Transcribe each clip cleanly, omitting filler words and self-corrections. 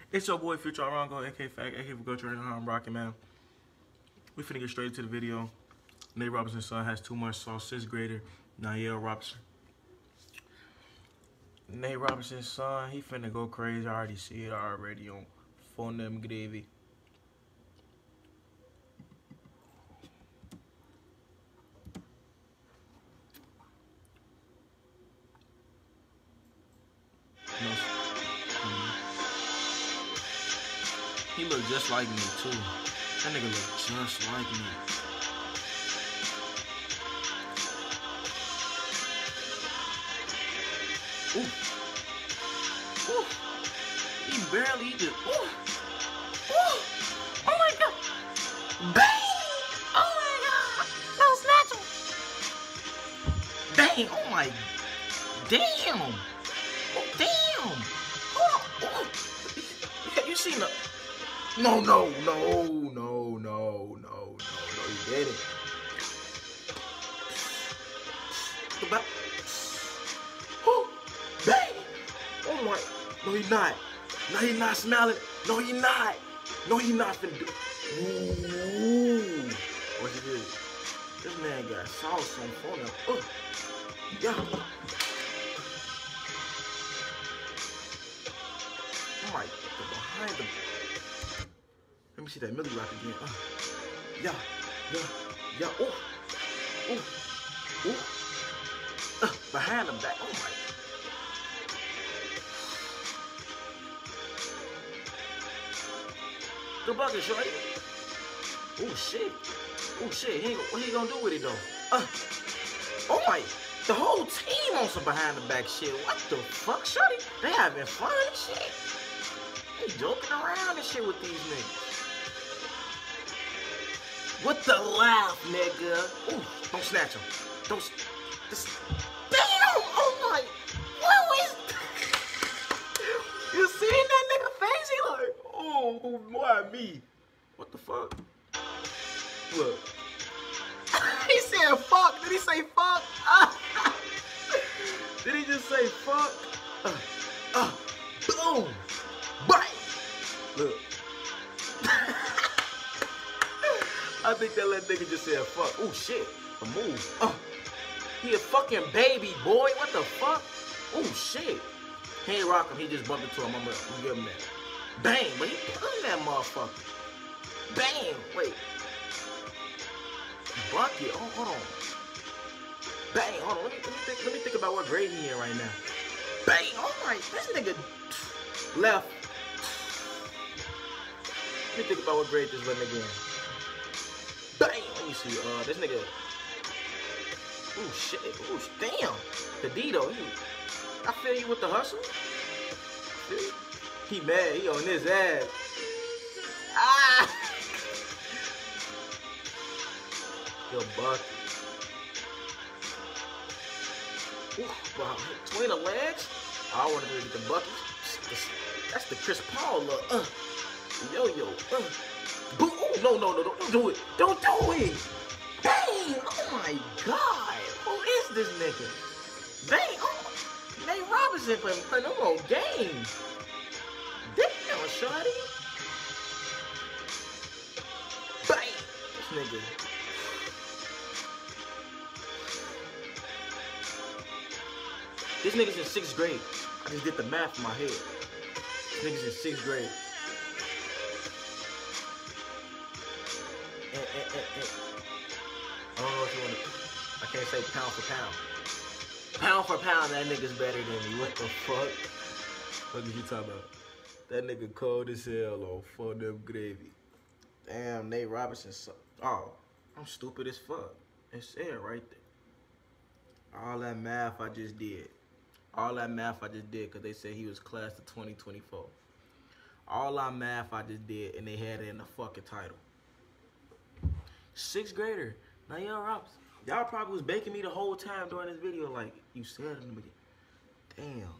It's your boy Future Arango, aka Fact, aka Go Train. I'm rocking, man. We finna get straight into the video. Nate Robinson's son has too much sauce. 6th grader, Nayel Robinson. Nate Robinson's son, he finna go crazy. I already see it already on Phone Them Gravy. He look just like me too. That nigga look just like me. Ooh. Ooh. He barely just. Ooh. Ooh. Oh my god. Bang! Oh my god. No snatch him. Bang! Oh my. Damn. Oh, damn. Hold on. Ooh. You seen the. No, he didn't. Oh, bang! Oh my, no he not. No he not smiling. No he not. No he not finna do. Ooh. What it is? This man got sauce on phone now. Oh, yeah. Oh my, the behind the. Let me see that Millie Rock again. Yeah. Ooh. Behind the back. Oh my. The bucket, shorty. Oh shit. What he gonna do with it though? Oh my. The whole team on some behind the back shit. What the fuck, shorty? They having fun and shit. They joking around and shit with these niggas. What the laugh, nigga? Ooh, don't snatch him. Don't. Damn! Oh my! What was? You seen that nigga face? He like, oh, why me? What the fuck? Look. He said fuck. Did he say fuck? Did he just say fuck? Boom! Bang! Look. I think that little nigga just said fuck. Oh shit. A move. He a fucking baby boy. What the fuck? Oh shit. He ain't rock him. He just bumped into him. I'm gonna give him that. Bang. But he pulling that motherfucker. Bang. Wait. Bucket. Oh, hold on. Bang. Hold on. Let me think about what grade he in right now. Bang. Oh my. This nigga left. Let me think about what grade this little nigga in. Bang! Let me see. This nigga. Ooh, shit. Ooh, damn. The Dito. I feel you with the hustle. He mad. He on his ass. Ah! Yo, bucket. Ooh, wow. Between the legs. I want to get the bucket. That's the Chris Paul look. Yo. Boo! Oh, no, don't do it. Don't do it. Bang! Oh my God. Who is this nigga? Bang! Oh, Nate Robinson playing them on game. Damn, shawty. Bang! This nigga. This nigga's in 6th grade. I just did the math in my head. This nigga's in 6th grade. I don't know if you want to. I can't say pound for pound. Pound for pound, that nigga's better than me. What the fuck? What did you talk about? That nigga cold as hell on Phone Them Gravy. Damn, Nate Robinson. Oh, I'm stupid as fuck. It's it right there. All that math I just did. Because they said he was class of 2024. All that math I just did, and they had it in the fucking title. 6th grader, Nayel Robinson. Y'all probably was baking me the whole time during this video, like you said in the beginning. Damn.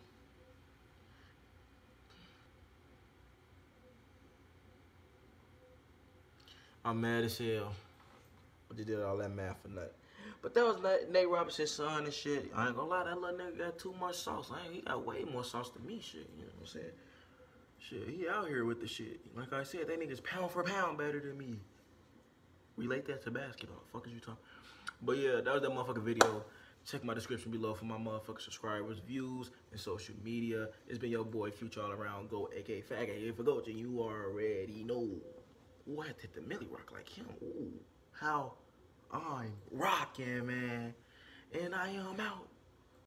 I'm mad as hell. I just did all that math for nothing. But that was Nate Robinson's son and shit. I ain't gonna lie, that little nigga got too much sauce. He got way more sauce than me, shit. You know what I'm saying? Shit, he out here with the shit. Like I said, that nigga's pound for pound better than me. Relate that to basketball. Fuck is you talking? But yeah, that was that motherfucking video. Check my description below for my motherfucking subscribers, views, and social media. It's been your boy Future All Around Go, aka Faggot. If I go to you already know. Ooh, I had to hit the Millie Rock like him. Ooh, how I'm rocking, man. And I am out.